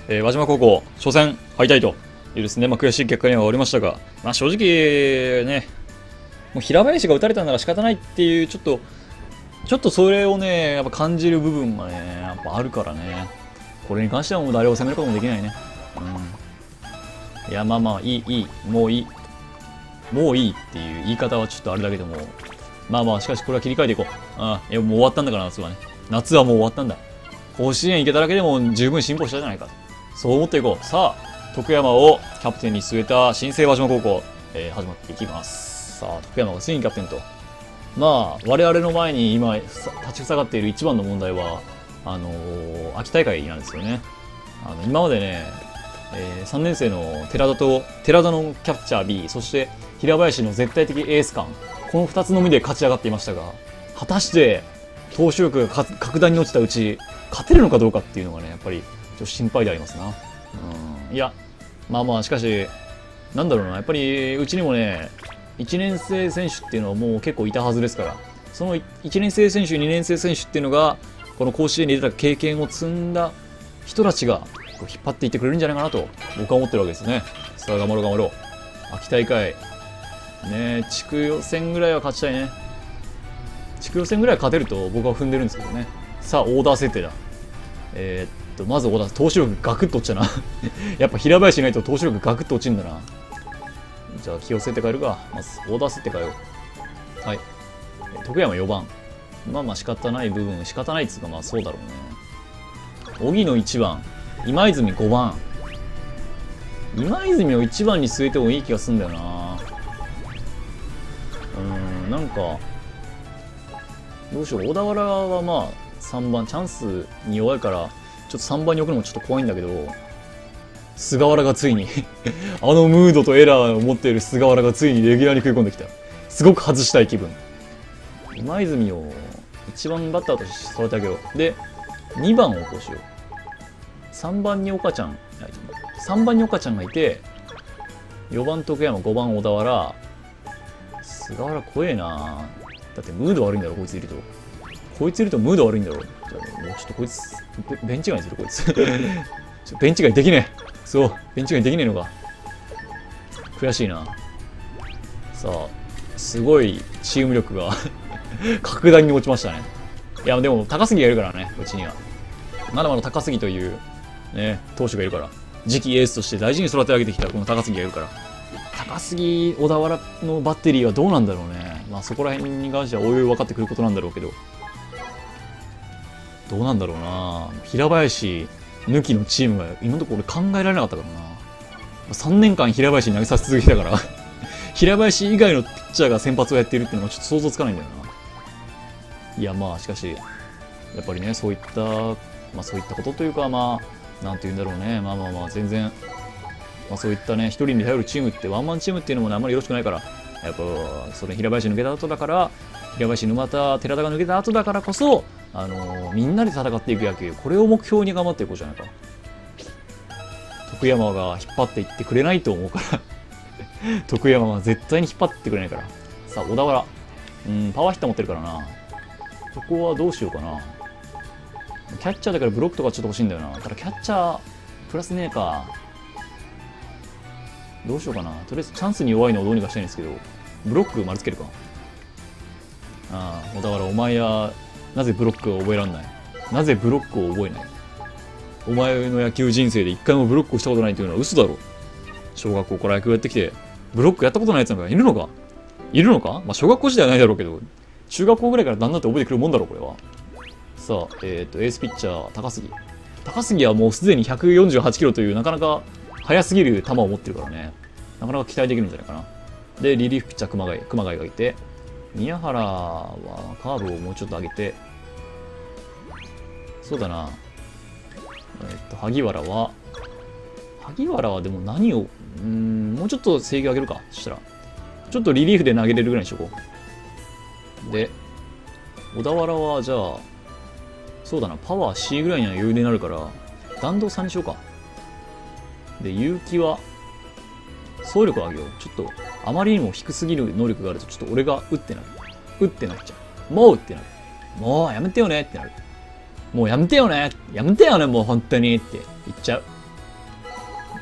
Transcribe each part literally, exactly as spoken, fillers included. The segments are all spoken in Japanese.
えー、輪島高校、初戦敗退というですね、まあ、悔しい結果には終わりましたが、まあ、正直ね、もう平林が打たれたなら仕方ないっていう、ちょっと、ちょっとそれをね、やっぱ感じる部分がね、やっぱあるからね、これに関してはもう誰を責めることもできないね。うん。いや、まあまあ、いい、いい、もういい。もういいっていう言い方はちょっとあれだけども、まあまあ、しかしこれは切り替えていこう。ああ、いや、もう終わったんだから、夏はね。夏はもう終わったんだ。甲子園行けただけでも十分進歩したじゃないか。そう思っていこう。さあ、徳山をキャプテンに据えた新生輪島高校、えー、始まっていきます。さあ、徳山がついにキャプテンと。まあ、我々の前に今、立ちふさがっている一番の問題は、あのー、秋大会なんですよね。あの、今までね、えー、さんねん生の寺田と、寺田のキャッチャー B、そして平林の絶対的エース感、このふたつのみで勝ち上がっていましたが、果たして、投手力が格段に落ちたうち、勝てるのかどうかっていうのがね、やっぱり、ちょっと心配でありますな。うん。いや、まあまあ、しかし、なんだろうな、やっぱり、うちにもね、いちねん生選手っていうのはもう結構いたはずですから、そのいちねん生選手、にねん生選手っていうのが、この甲子園に出た経験を積んだ人たちが、引っ張っていってくれるんじゃないかなと、僕は思ってるわけですね。さあ、頑張ろう頑張ろう。秋大会、ね、地区予選ぐらいは勝ちたいね。地区予選ぐらいは勝てると僕は踏んでるんですけどね。さあ、オーダー設定だ。えー、っと、まずオーダー、投手力ガクッと落ちたな。やっぱ平林いないと投手力ガクッと落ちるんだな。じゃあ、起用設定変えるか。まず、オーダー設定変えよう。はい。徳山よばん。まあまあ仕方ない部分、仕方ないっつうか、まあそうだろうね。荻野いちばん。今泉ごばん。今泉をいちばんに据えてもいい気がするんだよな。うーん、なんか、どうしよう。小田原はまあさんばん、チャンスに弱いから、ちょっとさんばんに置くのもちょっと怖いんだけど、菅原がついにあのムードとエラーを持っている菅原がついにレギュラーに食い込んできた。すごく外したい気分。今泉をいちばんバッターとして育て上げよう。で、にばんをこうしよう。さんばんに岡ちゃん、さんばんに岡ちゃんがいて、よばん徳山、ごばん小田原、菅原怖えな。だってムード悪いんだろ、こいついると。こいついるとムード悪いんだろ。じゃあもうちょっとこいつ、ベンチ外にする、こいつ。ベンチ外できねえ。そう、ベンチ外にできねえのか。悔しいな。さあ、すごいチーム力が格段に落ちましたね。いや、でも高杉がいるからね、うちには。まだまだ高杉という、ね、投手がいるから。次期エースとして大事に育て上げてきたこの高杉がいるから。高杉、小田原のバッテリーはどうなんだろうね。まあそこら辺に関してはおいおい分かってくることなんだろうけど。どうなんだろうな。平林抜きのチームが今のところ俺考えられなかったからな。さんねんかん平林に投げさせ続けたから平林以外のピッチャーが先発をやっているっていうのがちょっと想像つかないんだよな。いやまあしかし、やっぱりね、そういった、まあそういったことというか、まあ、なんて言うんだろうね。まあまあまあ全然、まあそういったね、一人に頼るチームって、ワンマンチームっていうのもね、あんまりよろしくないから、やっぱ、それ平林抜けた後だから、平林沼田、寺田が抜けた後だからこそ、あのー、みんなで戦っていく野球、これを目標に頑張っていこうじゃないか。徳山が引っ張っていってくれないと思うから徳山は絶対に引っ張ってくれないから。さあ、小田原。うん、パワーヒッター持ってるからな。ここはどうしようかな。キャッチャーだからブロックとかちょっと欲しいんだよな。ただキャッチャー、プラスねえか。どうしようかな。とりあえずチャンスに弱いのをどうにかしたいんですけど、ブロック丸つけるか。ああ、だからお前は、なぜブロックを覚えらんない？なぜブロックを覚えない？お前の野球人生で一回もブロックをしたことないというのは嘘だろ。小学校から野球やってきて、ブロックやったことない奴なんかいるのか？いるのか？まあ小学校時代はないだろうけど、中学校ぐらいからだんだんって覚えてくるもんだろう、これは。さあ、えっと、エースピッチャー、高杉。高杉はもうすでにひゃくよんじゅうはちキロというなかなか速すぎる球を持ってるからね。なかなか期待できるんじゃないかな。で、リリーフピッチャー、熊谷、熊谷がいて、宮原はカーブをもうちょっと上げて、そうだな。えっと、萩原は、萩原はでも何を、うーん、もうちょっと制御上げるか。そしたら、ちょっとリリーフで投げれるぐらいにしとこう。で、小田原はじゃあ、そうだな、パワー C ぐらいには余裕になるから、弾道さんにしようか。で、結城は、走力を上げよう。ちょっと、あまりにも低すぎる能力があると、ちょっと俺が打ってなる。打ってなっちゃう。もう打ってなる。もうやめてよねってなる。もうやめてよねやめてよねもう本当にって言っちゃう。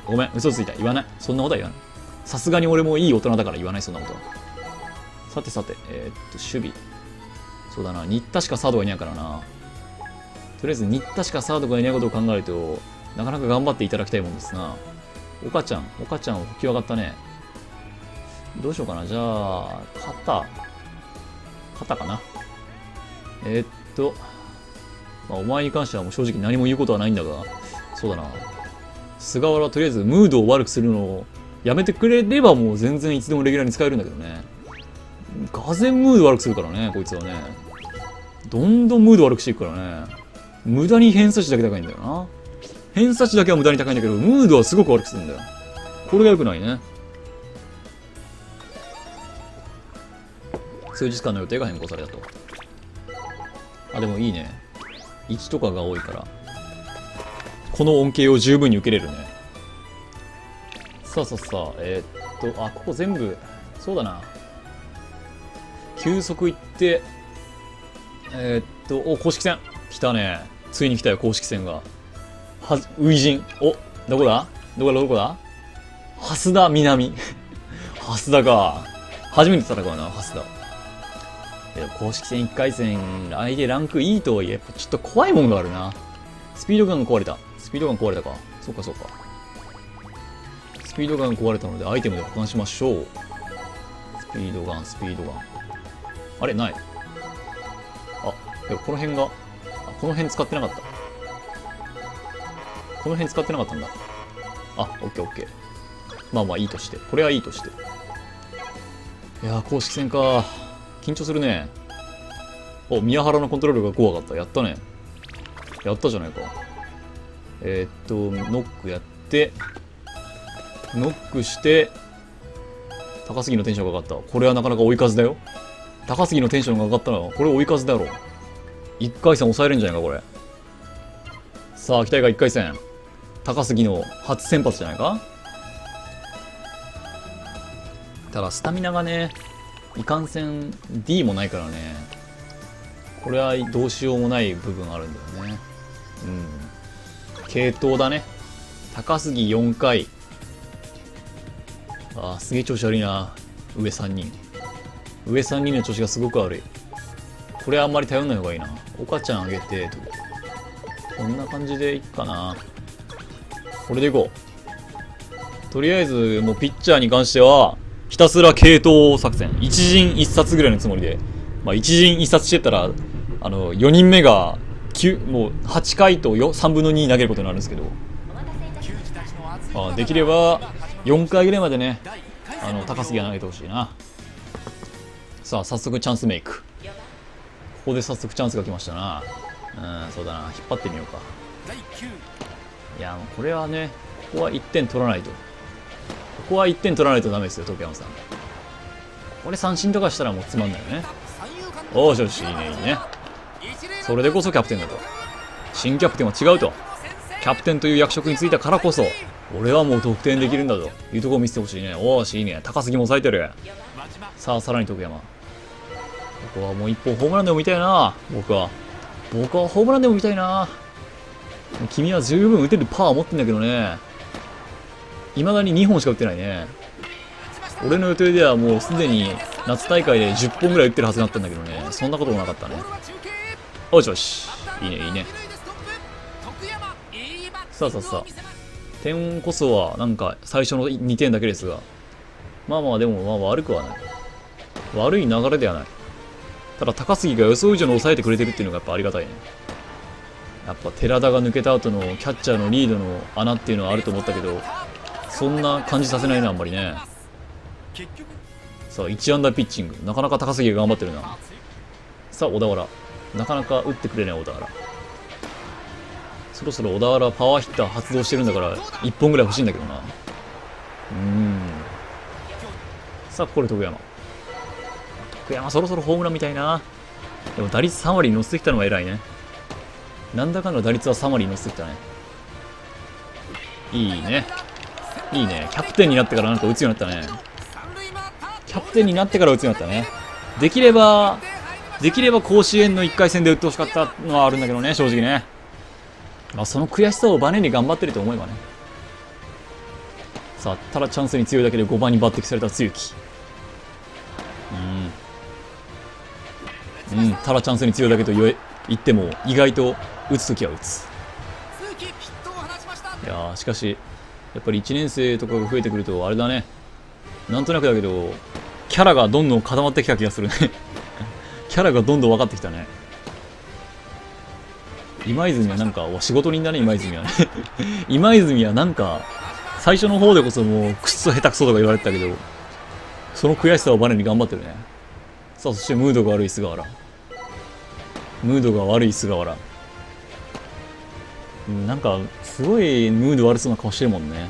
ごめん、嘘ついた。言わない。そんなことは言わない。さすがに俺もいい大人だから言わない、そんなことは。さてさて、えー、っと、守備。そうだな、新田しかサードがいないからな。とりあえず、新田しかサードがいないことを考えると、なかなか頑張っていただきたいもんですな。岡ちゃん、岡ちゃん、補給上がったね。どうしようかな。じゃあ、肩。肩かな。えー、っと、まあ、お前に関してはもう正直何も言うことはないんだが、そうだな。菅原はとりあえずムードを悪くするのをやめてくれればもう全然いつでもレギュラーに使えるんだけどね。がぜんムード悪くするからね、こいつはね。どんどんムード悪くしていくからね。無駄に偏差値だけ高いんだよな。偏差値だけは無駄に高いんだけど、ムードはすごく悪くするんだよ。これが良くないね。数日間の予定が変更されたと。あ、でもいいね。いちとかが多いから。この恩恵を十分に受けれるね。さあさあさあ、えー、っと、あ、ここ全部、そうだな。急速行って、えー、っと、お、公式戦。来たね。ついに来たよ、公式戦が。は、初陣。お、どこだどこだどこだ蓮田南。蓮田か。初めて戦うな、蓮田。けど公式戦いっかい戦、相手ランクいいとはいえ、やっぱちょっと怖いもんがあるな。スピードガンが壊れた。スピードガン壊れたか。そうかそうか。スピードガン壊れたのでアイテムで保管しましょう。スピードガン、スピードガン。あれない。あ、いやこの辺が、あ、この辺使ってなかった。この辺使ってなかったんだ。あ、オッケーオッケー。まあまあいいとして。これはいいとして。いやー、公式戦か。緊張するね。お、宮原のコントロールが怖かった。やったね。やったじゃないか。えー、っと、ノックやって、ノックして、高杉のテンションが上がった。これはなかなか追い風だよ。高杉のテンションが上がったのは、これ追い風だろう。いっかい戦抑えれんじゃないか、これ。さあ、期待がいっかい戦。高杉の初先発じゃないか。ただ、スタミナがね、いかんせん D もないからね。これはどうしようもない部分あるんだよね。うん。系統だね。高杉よんかい。ああ、すげえ調子悪いな。上さんにん。上さんにんの調子がすごく悪い。これはあんまり頼んない方がいいな。岡ちゃんあげて、と。こんな感じでいっかな。これでいこう。とりあえず、もうピッチャーに関しては、ひたすら系統作戦。一陣一冊ぐらいのつもりで。まあ、一陣一冊してたら、あの、よにんめが、きゅう、もうはちかいとさんぶんのに投げることになるんですけど。あ、できれば、よんかいぐらいまでね、あの、高杉は投げてほしいな。さあ、早速チャンスメイク。ここで早速チャンスが来ましたな。うん、そうだな。引っ張ってみようか。いや、もうこれはね、ここはいってん取らないと。ここはいってん取らないとダメですよ、東山さん。これ三振とかしたらもうつまんないよね。おーしよし、いいね、いいね。それでこそキャプテンだと。新キャプテンは違うと。キャプテンという役職に就いたからこそ、俺はもう得点できるんだというところを見せてほしいね。おーし、いいね。高杉も抑えてる。さあ、さらに徳山。ここはもう一本ホームランでも見たいな、僕は。僕はホームランでも見たいな。君は十分打てるパワーを持ってんだけどね。未だににほんしか打ってないね。俺の予定ではもうすでに夏大会でじゅっぽんぐらい打ってるはずだったんだけどね。そんなこともなかったね。おしよし。いいね、いいね。さあさあさあ。点こそはなんか最初のにてんだけですが。まあまあでもまあ悪くはない。悪い流れではない。ただ高杉が予想以上に抑えてくれてるっていうのがやっぱありがたいね。やっぱ寺田が抜けた後のキャッチャーのリードの穴っていうのはあると思ったけど、そんな感じさせないな、あんまりね。さあ、いち安打ピッチング。なかなか高杉が頑張ってるな。さあ、小田原。なかなか打ってくれない小田原。そろそろ小田原パワーヒッター発動してるんだから、いっぽんぐらい欲しいんだけどな。うーん。さあ、ここで徳山。徳山そろそろホームランみたいな。でも打率さん割に乗せてきたのが偉いね。なんだかんだ打率はさん割に乗せてきたね。いいね。いいね。キャプテンになってからなんか打つようになったね。キャプテンになってから打つようになったね。できれば、できれば甲子園のいっかい戦で打ってほしかったのはあるんだけどね、正直ね。まあその悔しさをバネに頑張ってると思えばね。 さあ、ただチャンスに強いだけでごばんに抜擢された露木。うん。うん、ただチャンスに強いだけと言え言っても、意外と打つときは打つ。いやー、しかし、やっぱりいちねん生とかが増えてくると、あれだね。なんとなくだけど、キャラがどんどん固まってきた気がするね。キャラがどんどん分かってきたね。今泉はなんか、仕事人だね、今泉はね。今泉はなんか、最初の方でこそもう、くっそ下手くそとか言われてたけど、その悔しさをバネに頑張ってるね。さあ、そしてムードが悪い菅原。ムードが悪い菅原。うん、なんか、すごいムード悪そうな顔してるもんね。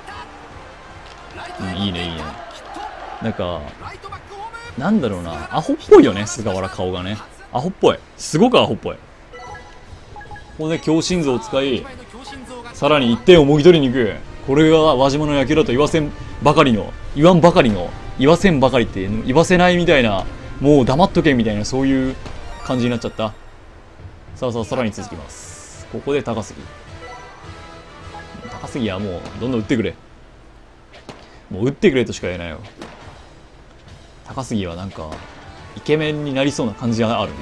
うん、いいね、いいね。なんか、なんだろうな、アホっぽいよね、菅原顔がね。アホっぽい。すごくアホっぽい。ここで強心臓を使い、さらにいってんをもぎ取りに行く。これが輪島の野球だと言わせんばかりの、言わんばかりの、言わせんばかりって言わせないみたいな、もう黙っとけみたいな、そういう感じになっちゃった。さあさあ、さらに続きます。ここで高杉。高杉はもう、どんどん打ってくれ。もう打ってくれとしか言えないよ。高杉はなんか、イケメンになりそうな感じがあるね。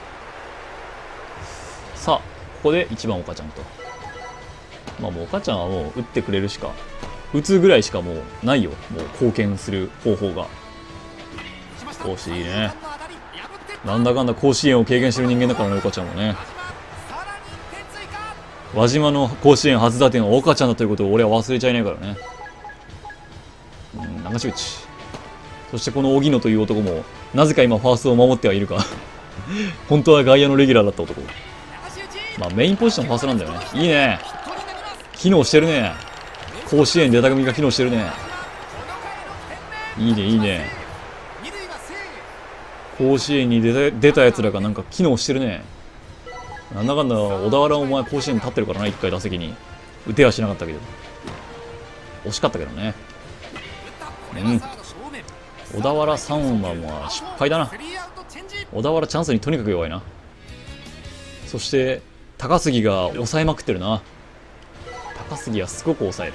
さあ、ここでいちばん岡ちゃんと。まあもう岡ちゃんはもう打ってくれるしか、打つぐらいしかもうないよ。もう貢献する方法が。甲子園いいね。なんだかんだ甲子園を経験してる人間だからね、岡ちゃんもね。輪島の甲子園初打点は岡ちゃんだということを俺は忘れちゃいないからね。うん、流し打ち。そしてこの荻野という男も、なぜか今ファーストを守ってはいるか。本当は外野のレギュラーだった男。まあメインポジションファーストなんだよね。いいね。機能してるね。甲子園出た組が機能してるね。いいね、いいね。甲子園に出た、出たやつらがなんか機能してるね。なんだかんだ小田原お前甲子園に立ってるからな、一回打席に。打てはしなかったけど。惜しかったけどね。うん。小田原さんはまあ失敗だな。小田原チャンスにとにかく弱いな。そして高杉が抑えまくってるな。高杉はすごく抑える。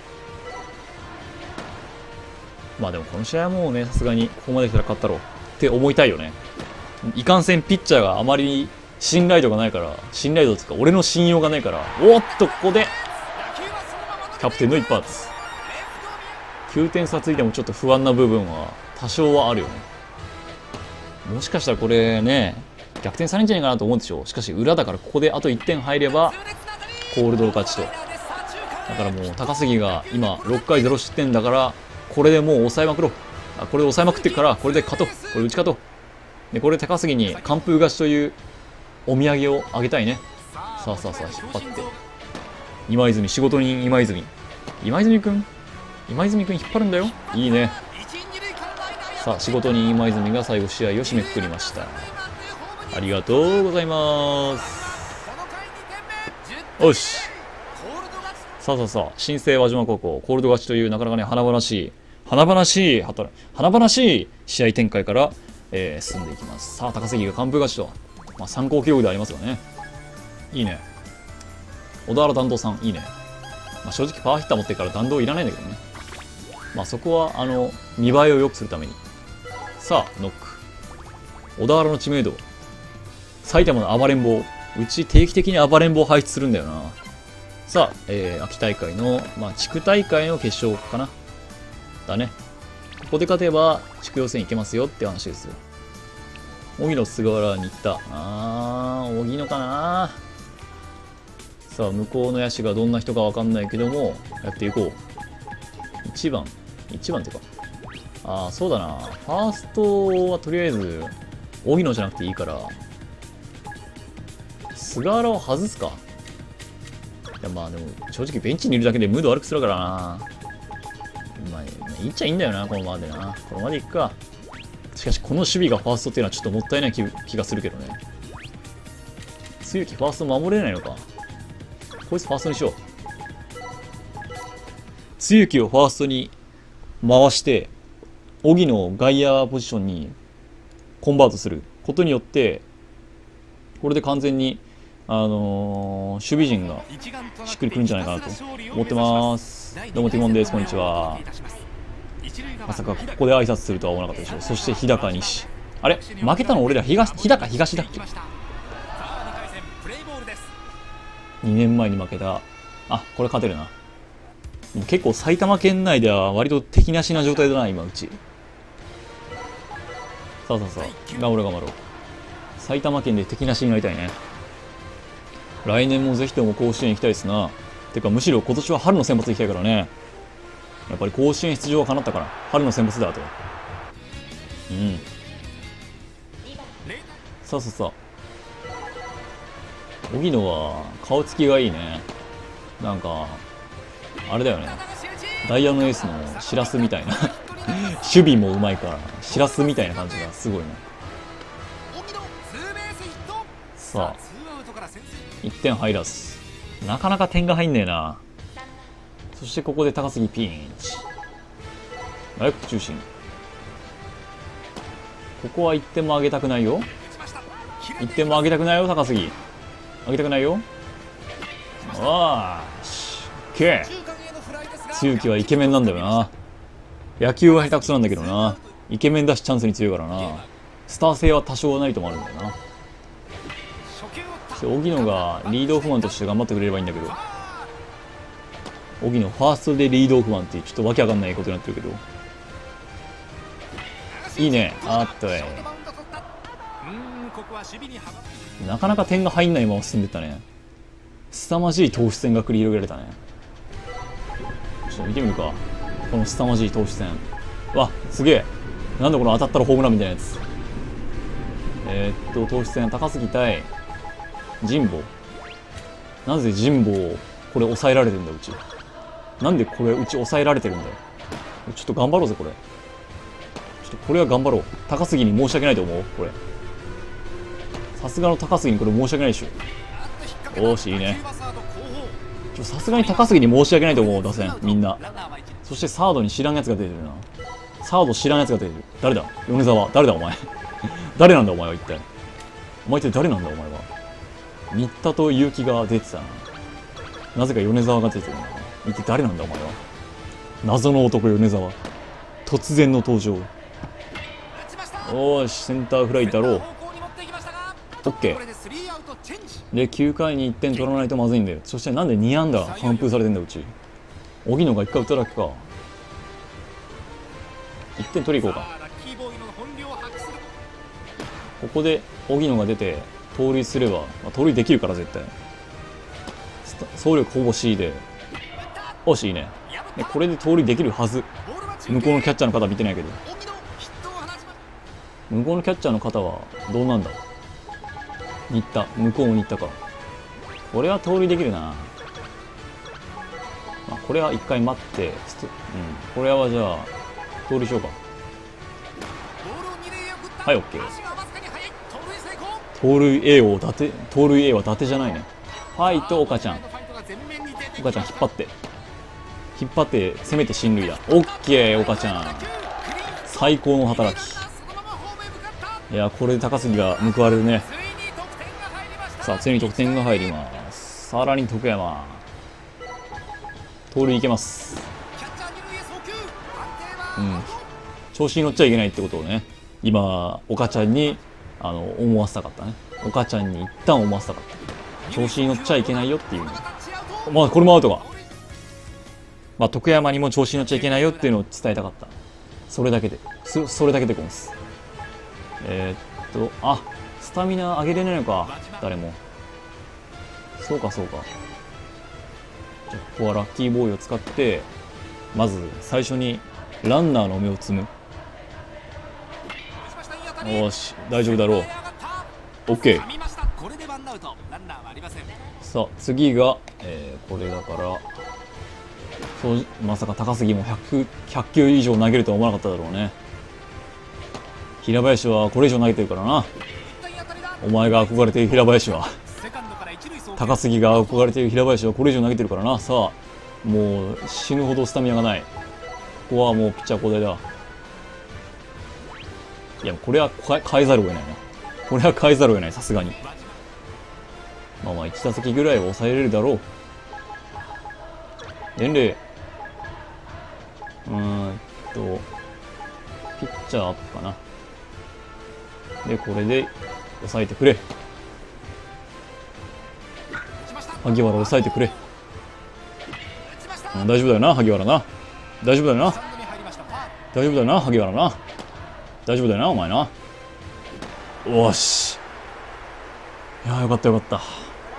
まあでもこの試合はもうね、さすがにここまで来たら勝ったろうって思いたいよね。いかんせんピッチャーがあまり信頼度がないから、信頼度というか俺の信用がないから、おっとここでキャプテンの一発。きゅうてん差ついてもちょっと不安な部分は多少はあるよね。もしかしたらこれね、逆転されるんじゃないかなと思うんでしょう。しかし裏だからここであといってん入ればコールド勝ちと。だからもう高杉が今ろっかいゼロ失点だから、これでもう抑えまくろう。あ、これで抑えまくってるからこれで勝とう。これ打ち勝とう。でこれで高杉に完封勝ちというお土産をあげたいね。さあさあさあ引っ張って今泉、仕事人今泉。今泉くん今泉くん引っ張るんだよ。いいね。さあ仕事人今泉が最後試合を締めくくりました。ありがとうございます。よし。さあさあさあ、新生輪島高校、コールド勝ちというなかなかね、華々しい、華々しい、華々しい試合展開から、えー、進んでいきます。さあ、高杉が完封勝ちと、まあ、参考記録でありますよね。いいね。小田原弾道さん、いいね。まあ、正直パワーヒッター持ってから弾道いらないんだけどね。まあ、そこは、あの、見栄えを良くするために。さあ、ノック。小田原の知名度。埼玉の暴れん坊。うち定期的に暴れん坊を配置するんだよな。さあ、えー、秋大会の、まあ、地区大会の決勝かな。だね。ここで勝てば、地区予選いけますよって話ですよ。荻野菅原に行った。あー、荻野かな。さあ、向こうの野手がどんな人かわかんないけども、やっていこう。いちばん。いちばんってか。あー、そうだな。ファーストはとりあえず、荻野じゃなくていいから、菅原を外すか。いやまあでも正直ベンチにいるだけでムード悪くするからな。まあいいっちゃいいんだよな、このままでな。このままでいくか。しかしこの守備がファーストっていうのはちょっともったいない 気, 気がするけどね。露木ファースト守れないのか。こいつファーストにしよう。露木をファーストに回して荻野を外野ポジションにコンバートすることによって、これで完全にあのー、守備陣がしっくりくるんじゃないかなと思ってます。 どうもティモンです。こんにちは。まさかここで挨拶するとは思わなかったでしょ。そして日高西。あれ負けたの俺ら東日高東だっけ。にねんまえに負けた。あ、これ勝てるな。結構埼玉県内では割と敵なしな状態だな今うち。さあさあさあ頑張ろう頑張ろう。埼玉県で敵なしになりたいね。来年もぜひとも甲子園行きたいですな。てかむしろ今年は春の選抜行きたいからね。やっぱり甲子園出場が叶ったから春の選抜だと。うん。さあさあさあ荻野は顔つきがいいね。なんかあれだよね、ダイヤのエースのしらすみたいな守備もうまいからしらすみたいな感じがすごいね。さあいってん入らず、なかなか点が入んねえな。そしてここで高杉ピンチ、ライフ中心。ここはいってんも上げたくないよ。いってんも上げたくないよ高杉、上げたくないよ。ああしけ強気はイケメンなんだよな。野球は下手くそなんだけどな、イケメンだしチャンスに強いからな。スター性は多少はないともあるんだよな。荻野がリードオフマンとして頑張ってくれればいいんだけど、荻野ファーストでリードオフマンってちょっとわけわかんないことになってるけど、いいね。あっといなかなか点が入んないまま進んでったね。凄まじい投手戦が繰り広げられたね。ちょっと見てみるかこの凄まじい投手戦。わすげえ、なんだこの当たったらホームランみたいなやつ。えー、っと投手戦高杉対神保。なぜ神保をこれ抑えられてるんだうち。なんでこれうち抑えられてるんだよ。ちょっと頑張ろうぜこれ。ちょっとこれは頑張ろう。高杉に申し訳ないと思うこれ。さすがの高杉にこれ申し訳ないでしょ。よしいいね。さすがに高杉に申し訳ないと思う打線みんな。そしてサードに知らんやつが出てるな。サード知らんやつが出てる。誰だ米沢。誰だお前誰なんだお前は一体。お前って誰なんだお前は。新田と結城が出てたな。なぜか米沢が出てるな。一体誰なんだお前は。謎の男米沢、突然の登場。おーしセンターフライだろう。オッケーできゅうかいにいってん取らないとまずいんだよ。そしてなんでに安打完封されてんだうち。荻野がいっかい打っただけか。いってん取り行こうか。ここで荻野が出て盗塁すれば、まあ、盗塁できるから絶対。走力ほぼ C でおしいいね。でこれで盗塁できるはず。向こうのキャッチャーの方見てないけど、向こうのキャッチャーの方はどうなんだ。新田、向こうも新田か。これは盗塁できるな。まあ、これは一回待って、うん、これはじゃあ盗塁しようか。はい OK。 盗塁 A を伊達、盗塁 A は伊達じゃないね。ファイト岡ちゃん、岡ちゃん引っ張って引っ張って攻めて進塁だ。 OK 岡ちゃん最高の働き。いやこれで高杉が報われるね。さあついに得点が入ります。さらに徳山盗塁いけます。うん調子に乗っちゃいけないってことをね今岡ちゃんにあの思わせたかったね。岡ちゃんに一旦思わせたかった。調子に乗っちゃいけないよっていう。まあこれもアウトか。まあ徳山にも調子に乗っちゃいけないよっていうのを伝えたかった。それだけで そ, それだけでごめんす。えー、っとあスタミナ上げれないのか誰も。そうかそうか。じゃあここはラッキーボーイを使ってまず最初にランナーの芽を摘む。よし大丈夫だろう。 OK。 さあ次が、えー、これだからそうまさか高杉も ひゃく, ひゃく球以上投げるとは思わなかっただろうね。平林はこれ以上投げてるからな。お前が憧れている平林は高杉が憧れている平林はこれ以上投げてるからな。さあもう死ぬほどスタミナがない。ここはもうピッチャー交代だ。いやこれは変えざるを得ないな。これは変えざるを得ないさすがに。まあまあいち打席ぐらいは抑えれるだろう。伝令うーんとピッチャーアップかな。でこれで抑えてくれ。萩原抑えてくれ。うん、大丈夫だよな萩原な。大丈夫だよな。大丈夫だよな萩原な。大丈夫だよなお前な。おし。いやよかったよかった。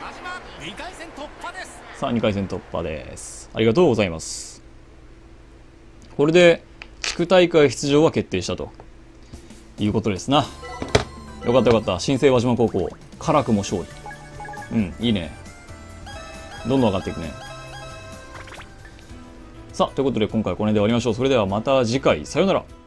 さあにかい戦突破です。ありがとうございます。これで地区大会出場は決定したということですな。よかったよかった。新生輪島高校辛くも勝利。うんいいね。どんどん上がっていくね。さあということで今回はこれで終わりましょう。それではまた次回さようなら。